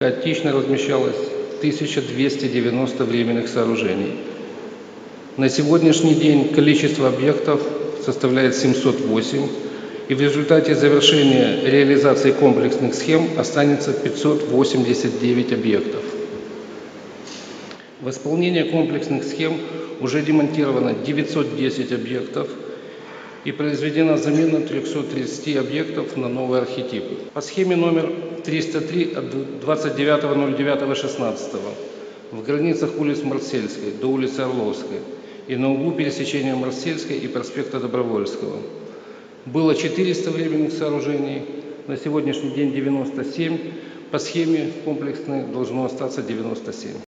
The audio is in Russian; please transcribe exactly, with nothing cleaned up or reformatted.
Хаотично размещалось тысяча двести девяносто временных сооружений. На сегодняшний день количество объектов составляет семьсот восемь, и в результате завершения реализации комплексных схем останется пятьсот восемьдесят девять объектов. В исполнение комплексных схем уже демонтировано девятьсот десять объектов и произведена замена трёхсот тридцати объектов на новые архетипы. По схеме номер триста три от двадцать девятого ноль девятого шестнадцатого в границах улиц Марсельской до улицы Орловской и на углу пересечения Марсельской и проспекта Добровольского было четыреста временных сооружений, на сегодняшний день девяносто семь, по схеме комплексной должно остаться девяносто семь.